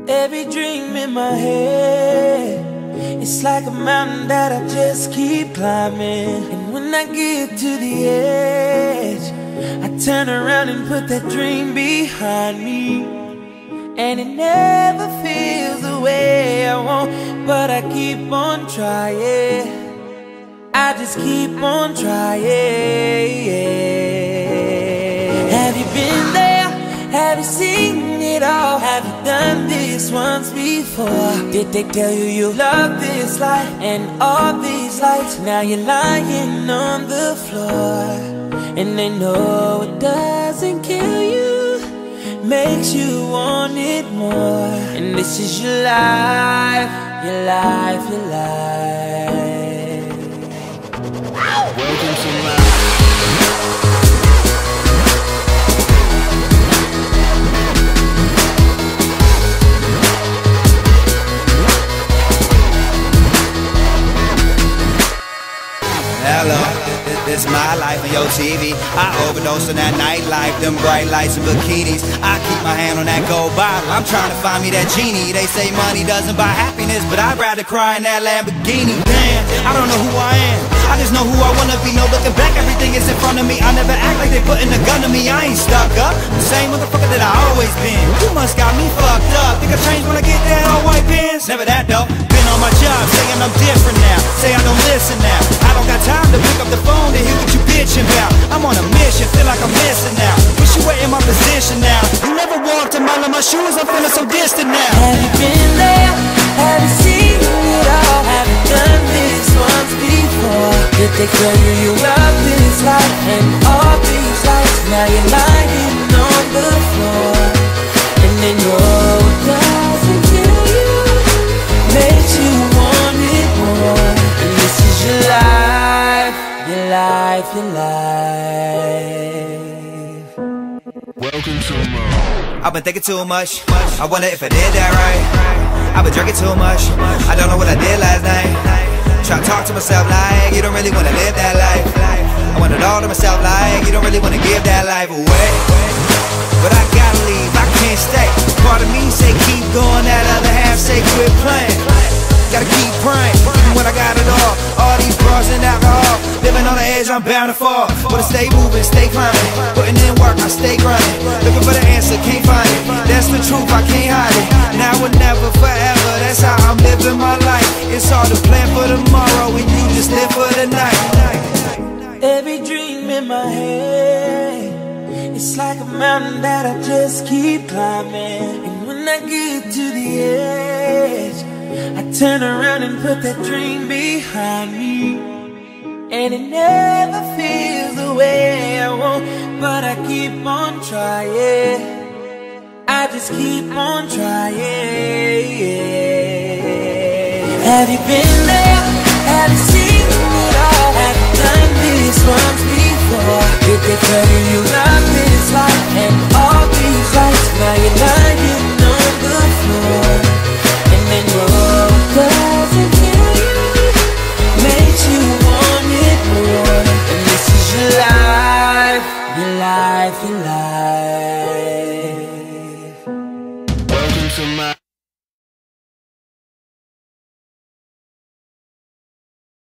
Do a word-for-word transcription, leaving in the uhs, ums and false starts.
Every dream in my head, it's like a mountain that I just keep climbing. And when I get to the edge, I turn around and put that dream behind me. And it never feels the way I want, but I keep on trying. I just keep on trying. Have you been there? Have you seen it all? Have you done this once before? Did they tell you you love this life and all these lights? Now you're lying on the floor, and they know it doesn't kill you, makes you want it more. And this is your life, your life, your life. Welcome to life. Hello, this my life on your T V. I overdose on that nightlife, them bright lights and bikinis. I keep my hand on that gold bottle, I'm trying to find me that genie. They say money doesn't buy happiness, but I'd rather cry in that Lamborghini. Damn, I don't know who I am, I just know who I wanna be. No looking back, everything is in front of me. I never act like they putting a gun to me. I ain't stuck up, the same motherfucker that I always been. You must got me fucked up. Think I changed when I get that all white pants? Never that though. Been on my job, saying I'm different now. Say I don't listen now. I don't got time to pick up the phone to hear what you bitching about. I'm on a mission, feel like I'm missing out. Wish you were in my position now. You never walked a mile in my shoes, I'm feeling so distant now. Have you been there? Have you seen it all? Have you done this once before? Did they tell you you love this life and all these lights? Now you're lying on the floor, and they know it doesn't kill you, makes you want it more. And this is your life, your life, your life. Welcome to my. I've been thinking too much, I wonder if I did that right. I've been drinking too much, I don't know what I did last night. Try to talk to myself like you don't really wanna live that life. I want it all to myself like you don't really wanna give that life away. But I gotta leave, I can't stay. Part of me say keep going, that other half say quit playing. Gotta keep praying, even when I got it all. All these bras and alcohol, living on the edge, I'm bound to fall. But I stay moving, stay climbing, putting in work, I stay grinding. Looking for the answer, can't find it. That's the truth, I can't hide it. Now or never, forever, that's how I'm living my life. It's hard to plan for tomorrow when you just live for the night. Every dream in my head, it's like a mountain that I just keep climbing. And when I get to the edge, I turn around and put that dream behind me. And it never feels the way I want, but I keep on trying. I just keep on trying. Have you been there?